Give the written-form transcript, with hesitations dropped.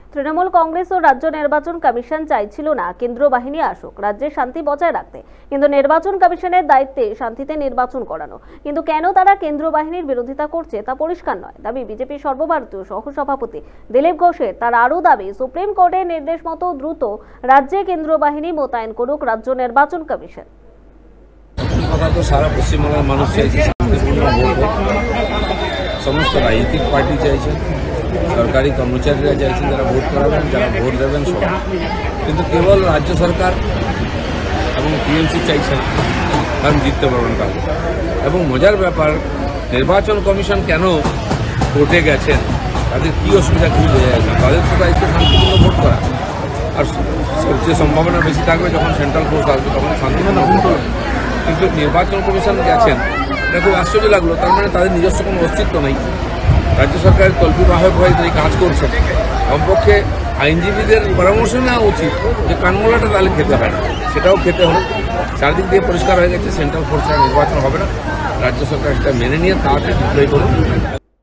তৃণমূল কংগ্রেস ও রাজ্য নির্বাচন কমিশন চাইছিল না কেন্দ্রীয় বাহিনী আসুক রাজ্যে শান্তি বজায় রাখতে, কিন্তু নির্বাচন কমিশনের দায়িত্বে শান্তিতে নির্বাচন করানো। কিন্তু কেন তারা কেন্দ্রীয় বাহিনীর বিরোধিতা করছে তা পরিষ্কার নয়। দাবি বিজেপি সর্বভারতীয় সহসভাপতি দিলীপ ঘোষের। তার আরও দাবি, সুপ্রিম কোর্টের নির্দেশ মতো দ্রুত রাজ্যে কেন্দ্রীয় বাহিনী মোতায়েন করুক রাজ্য নির্বাচন কমিশন। কথা তো সারা পশ্চিমবাংলার মানুষ চাইছে শান্তিপূর্ণ ভোট হোক। সমস্ত রাজনৈতিক পার্টি চাইছে, সরকারি কর্মচারীরা চাইছেন যারা ভোট করাবেন, যারা ভোট দেবেন সব। কিন্তু কেবল রাজ্য সরকার এবং টিএমসি চাইছেন, কারণ জিততে পারবেন কাউকে। এবং মজার ব্যাপার, নির্বাচন কমিশন কেন কোর্টে গেছেন, তাদের কী অসুবিধা খুবই বোঝা যায় না। তাদের তো দায়িত্ব শান্তিপূর্ণ ভোট করা, আর যে সম্ভাবনা বেশি থাকবে যখন সেন্ট্রাল ফোর্স আসবে তখন শান্তিপূর্ণ ভোট করা। কিন্তু নির্বাচন কমিশন গেছেন, এটা খুব আশ্চর্য লাগলো। তার মানে তাদের নিজস্ব কোনো অস্তিত্ব নেই। রাজ্য সরকারের তল্পিবাহক হয়ে তিনি কাজ করছেন। কমপক্ষে আইনজীবীদের পরামর্শ নেওয়া উচিত যে কানমোলাটা তাহলে খেতে হয় না, সেটাও খেতে হবে। চারদিক দিয়ে পরিষ্কার হয়ে গেছে, সেন্ট্রাল ফোর্সের নির্বাচন হবে না। রাজ্য সরকার এটা মেনে নিয়ে তাড়াতাড়ি ডিপ্লয় করুন।